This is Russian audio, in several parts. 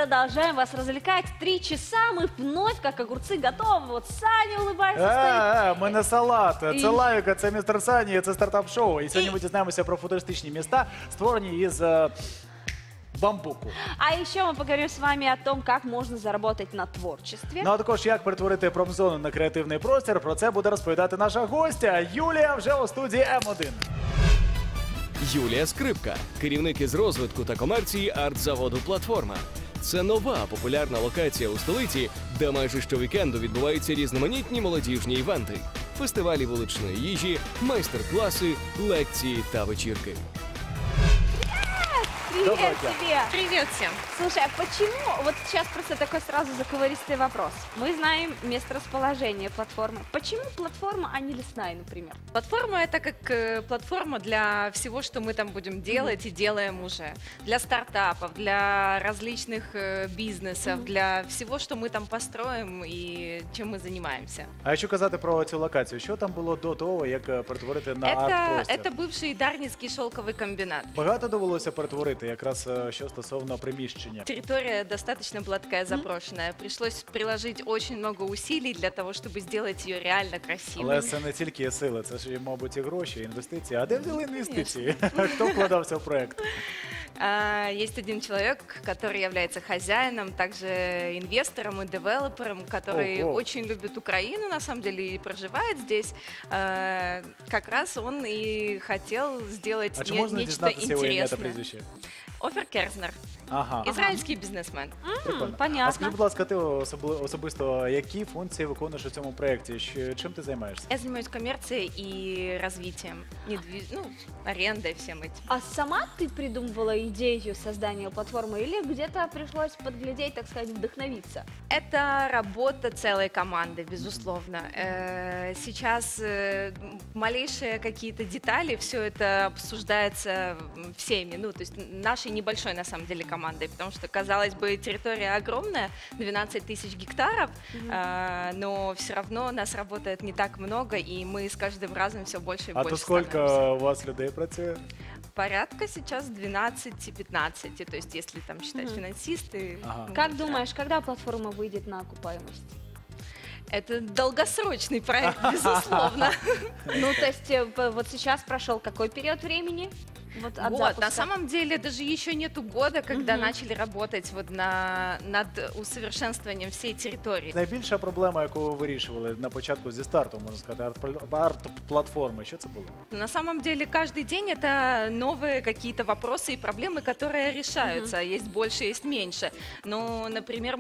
продолжаем вас развлекать. 3 часа мы вновь, как огурцы, готовы. Вот Саня улыбается. Ми не салат. Це Лайка, це містер Сані, це стартап-шоу. І сьогодні ми дізнаємося про футуристичні міста, створені із бамбуку. А еще мы поговорим с вами о том, как можно заработать на творчестве. Ну а також, як перетворити промзону на креативний простір, про це буде розповідати наша гостя Юлія вже у студії М1. Юлія Скрипка, керівник із розвитку та комерції арт-заводу «Платформа». Це нова популярна локація у столиці, де майже щовікенду відбуваються різноманітні молодіжні івенти, фестивалі вуличної їжі, майстер-класи, лекції та вечірки. Привет Доброго дня. тебе! Привет всем! Слушай, а почему, вот сейчас просто такой сразу заковыристый вопрос. Мы знаем месторасположение платформы. Почему платформа, а не лесная, например? Платформа — это как платформа для всего, что мы там будем делать и делаем уже. Для стартапов, для различных бизнесов, для всего, что мы там построим и чем мы занимаемся. А якщо казати про цю локацію, що там було до того, як перетворити на арт-простір? Это бывший Дарницкий шелковый комбинат. Багато довелося перетворити, якраз що стосовно приміщення. Территория достаточно была такая заброшенная. Пришлось приложить очень много усилий для того, чтобы сделать ее реально красивой. Але це не тільки сили, це ж, мабуть, і гроші, і інвестиції. А де взяли інвестиції? Хто вкладався в проект? Есть один человек, который является хозяином, также инвестором и девелопером, который Ого. очень любит Украину, на самом деле, и проживает здесь. Как раз он и хотел сделать А чи можна нечто дізнатися його ім'я та интересное. прізвище? Офер Керзнер, Ага. израильский бизнесмен. Прикольно. А Понятно. скажи, будь ласка, ти особисто які функції виконуєш у цьому проєкті? Чим ти займаєшся? Я занимаюсь коммерцией и развитием, арендой, всем этим. А сама ты придумывала идею создания платформы или где-то пришлось подглядеть, так сказать, вдохновиться? Это работа целой команды, безусловно. Сейчас малейшие какие-то детали, все это обсуждается всеми, то есть нашей небольшой, на самом деле, командой, потому что, казалось бы, территория огромная, 12 тысяч гектаров, но все равно нас работает не так много, и мы с каждым разом все больше и А больше то скільки становимся. у вас людей працює? Порядка сейчас 12-15, то есть если там считать финансисты. Ага. Как думаешь, когда платформа выйдет на окупаемость? Это долгосрочный проект, безусловно. Ну, то есть вот сейчас прошел какой период времени? Вот от Вот, запуска? на самом деле даже еще нету года, когда начали работать вот над усовершенствованием всей территории. Найбільша проблема, яку ви вирішували на початку зі старту, можна сказати, арт-платформи, що це було? На самом деле каждый день это новые какие-то вопросы и проблемы, которые решаются. Есть больше, есть меньше. Но, например,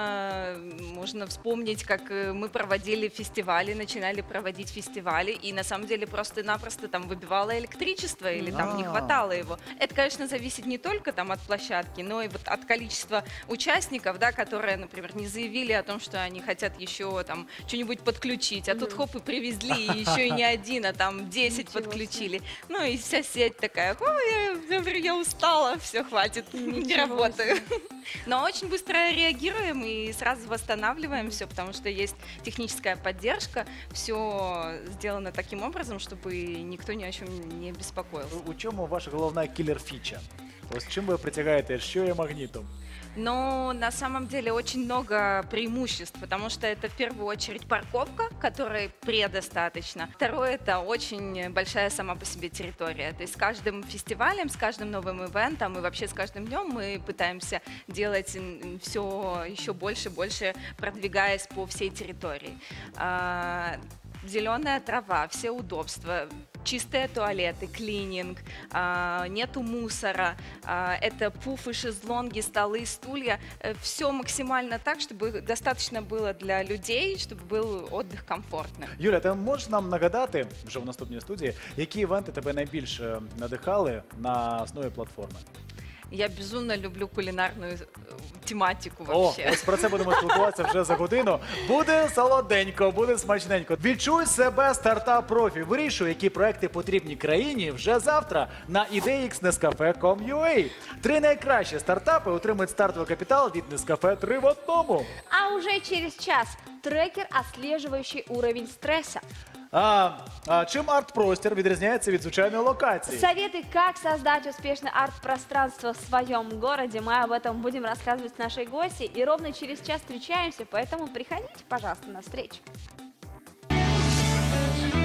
можно вспомнить, как мы проводили фестивали, начинали проводить фестивали, и на самом деле просто-напросто там выбивало электричество или там не хватало его. Это, конечно, зависит не только там от площадки, но и вот от количества участников, да, которые, например, не заявили о том, что они хотят еще там что-нибудь подключить, а тут хоп и привезли, и еще и не один, а там 10 подключили. Ну и вся сеть такая: ой, я устала, все, хватит, не работаю. Но очень быстро реагируем и сразу восстанавливаем все, потому что есть техническая поддержка, все сделано таким образом, чтобы никто ни о чем не беспокоился. У чому ваша головна кілер-фіча? Ось чим ви притягаєте, що є магнітом? Но на самом деле очень много преимуществ, потому что это в первую очередь парковка, которой предостаточно. Второе — это очень большая сама по себе территория. То есть с каждым фестивалем, с каждым новым ивентом и вообще с каждым днем мы пытаемся делать все еще больше и больше, продвигаясь по всей территории. Зеленая трава, все удобства, чистые туалеты, клининг, нету мусора, это пуфы, шезлонги, столы, стулья. Все максимально так, чтобы достаточно было для людей, чтобы был отдых комфортным. Юля, ти можеш нам нагадати, вже в наступній студії, які івенти тебе найбільше надихали на основі платформи? Я безумно люблю кулинарную тематику О, вообще. ось про це будемо спілкуватися вже за годину. Буде солоденько, буде смачненько. Відчуй себе стартап-профі. Вирішуй, які проекти потрібні країні вже завтра на idx.nescafe.com.ua. 3 найкращі стартапи отримують стартовий капітал від Nescafe 3 в одному. А уже через час трекер, отслеживающий уровень стресса. Чим арт-простір відрізняється від звичайної локації? Советы, как создать успешное арт-пространство в своем городе. Мы об этом будем рассказывать с нашей гостьей. И ровно через час встречаемся, поэтому приходите, пожалуйста, на встречу.